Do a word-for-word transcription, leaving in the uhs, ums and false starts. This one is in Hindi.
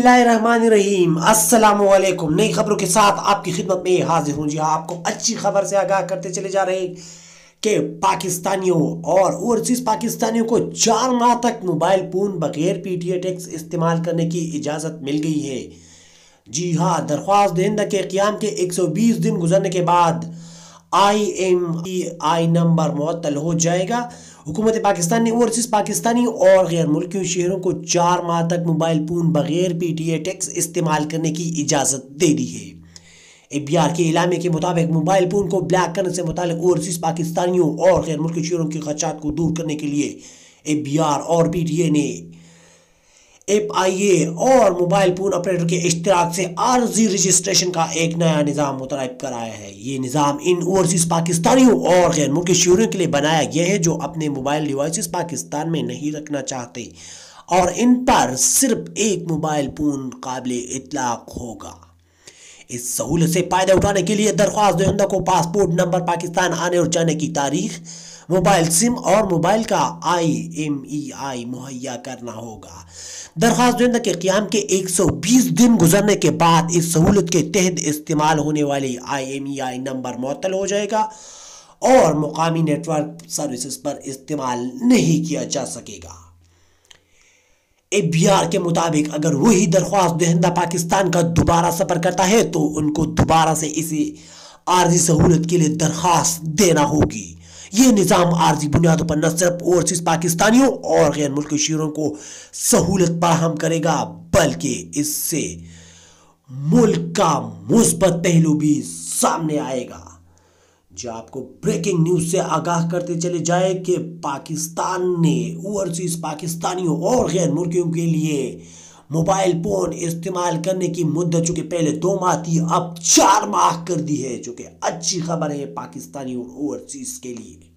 बिस्मिल्लाहिर्रहमानिर्रहीम अस्सलामुअलैकुम। नई खबरों के साथ आपकी खिदमत में हाजिर हूँ। जी हाँ, आपको अच्छी खबर से आगाह करते चले जा रहे हैं कि पाकिस्तानियों और ओवरसीज पाकिस्तानियों को चार माह तक मोबाइल फोन बगैर पीटीए टैक्स इस्तेमाल करने की इजाज़त मिल गई है। जी हाँ, दरख्वास्त दहिंदा के क़याम के एक सौ बीस दिन गुजरने के बाद I M E I number मुअत्तल हो जाएगा। हुकूमत पाकिस्तान ने ओवरसीज पाकिस्तानी और गैर मुल्की शहरों को चार माह तक मोबाइल फोन बगैर पीटीए टैक्स इस्तेमाल करने की इजाज़त दे दी है। एबीआर के इलामे के मुताबिक मोबाइल फोन को ब्लैक करने से मुतालिक ओवरसीज पाकिस्तानियों और गैर मुल्की शहरों के खदशात को दूर करने के लिए एबीआर और पीटीए ने एफ आई ए और मोबाइल फोन ऑपरेटर के इश्तिराक से आर्जी रजिस्ट्रेशन का एक नया निज़ाम मुतरब कराया है। ये निज़ाम इन ओवरसीज पाकिस्तानियों और गैर मुल्की शहरों के लिए बनाया गया है जो अपने मोबाइल डिवाइसेस पाकिस्तान में नहीं रखना चाहते और इन पर सिर्फ एक मोबाइल फोन काबिल इतलाक होगा। इस सहूलत से फ़ायदा उठाने के लिए दरख्वास्त दहिंदा को पासपोर्ट नंबर, पाकिस्तान आने और जाने की तारीख, मोबाइल सिम और मोबाइल का आई एम ई आई मुहैया करना होगा। दरख्वास्त दहिंदा के क़याम के एक सौ बीस दिन गुजरने के बाद इस सहूलत के तहत इस्तेमाल होने वाली I M E I number मुअत्तल हो जाएगा और मुकामी नेटवर्क सर्विसेज पर इस्तेमाल नहीं किया जा सकेगा। एबीआर के मुताबिक अगर वही दरख्वास्त दहिंदा पाकिस्तान का दोबारा सफर करता है तो उनको दोबारा से इसी आर्जी सहूलत के लिए दरख्वास्त देना होगी। ये निज़ाम आर्जी बुनियादों पर न सिर्फ ओवरसीज पाकिस्तानियों और गैर मुल्की शहरों को सहूलत फराहम करेगा बल्कि इससे मुल्क का मुस्बत पहलू भी सामने आएगा। जो आपको ब्रेकिंग न्यूज से आगाह करते चले जाए कि पाकिस्तान ने ओवरसीज पाकिस्तानियों और गैर मुल्कियों के लिए मोबाइल फोन इस्तेमाल करने की मुद्दत जो कि पहले दो माह थी अब चार माह कर दी है, जो कि अच्छी खबर है पाकिस्तानी और ओवरसीज के लिए।